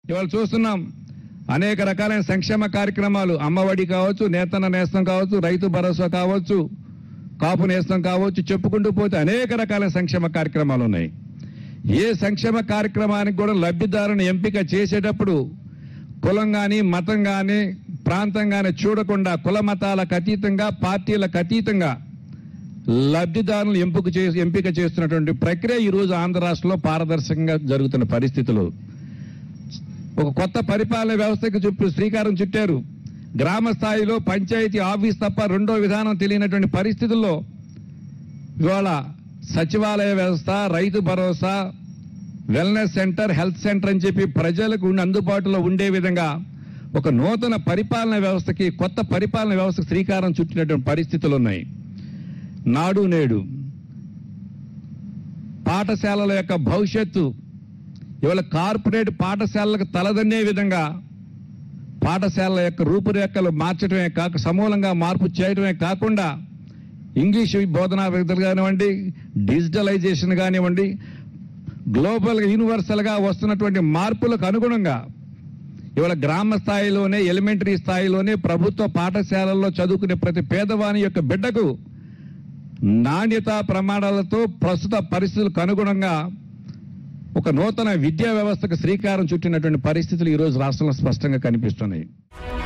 ఇవాళ చూస్తున్నాం అనేక రకాలైన సంక్షేమ కార్యక్రమాలు, అమ్మఒడి కావచ్చు, నేతన్న నేస్తం కావచ్చు, రైతు భరోసా కావచ్చు, కాపు నేస్తం కావచ్చు, చెప్పుకుంటూ పోతే అనేక రకాలైన సంక్షేమ కార్యక్రమాలు ఉన్నాయి. ఏ సంక్షేమ కార్యక్రమానికి కూడా లబ్ధిదారుని ఎంపిక చేసేటప్పుడు కులం కానీ, మతం కానీ, ప్రాంతం కానీ చూడకుండా కుల మతాలకు అతీతంగా, పార్టీలకు అతీతంగా లబ్ధిదారులను ఎంపిక చేస్తున్నటువంటి ప్రక్రియ ఈరోజు ఆంధ్ర రాష్ట్రంలో పారదర్శకంగా జరుగుతున్న పరిస్థితులు. ఒక కొత్త పరిపాలన వ్యవస్థకు శ్రీకారం చుట్టారు. గ్రామ స్థాయిలో పంచాయతీ ఆఫీస్ తప్ప రెండో విధానం తెలియనటువంటి పరిస్థితుల్లో ఇవాళ సచివాలయ వ్యవస్థ, Rythu Bharosa, wellness centre, health centre అని చెప్పి ప్రజలకు అందుబాటులో ఉండే విధంగా ఒక నూతన పరిపాలన వ్యవస్థకి, కొత్త పరిపాలన వ్యవస్థకు శ్రీకారం చుట్టినటువంటి పరిస్థితులు ఉన్నాయి. నాడు నేడు పాఠశాలల యొక్క భవిష్యత్తు ఇవాళ కార్పొరేట్ పాఠశాలలకు తలదన్నే విధంగా పాఠశాలల యొక్క రూపురేఖలు మార్చడమే కాక సమూలంగా మార్పు చేయడమే కాకుండా ఇంగ్లీషు బోధనా విధానాలు కానివ్వండి, డిజిటలైజేషన్ కానివ్వండి, గ్లోబల్ యూనివర్సల్గా వస్తున్నటువంటి మార్పులకు అనుగుణంగా ఇవాళ గ్రామ స్థాయిలోనే, ఎలిమెంటరీ స్థాయిలోనే ప్రభుత్వ పాఠశాలల్లో చదువుకునే ప్రతి పేదవాని యొక్క బిడ్డకు నాణ్యతా ప్రమాణాలతో ప్రస్తుత పరిస్థితులకు అనుగుణంగా ఒక నూతన విద్యా వ్యవస్థకు శ్రీకారం చుట్టినటువంటి పరిస్థితులు ఈరోజు రాష్ట్రంలో స్పష్టంగా కనిపిస్తున్నాయి.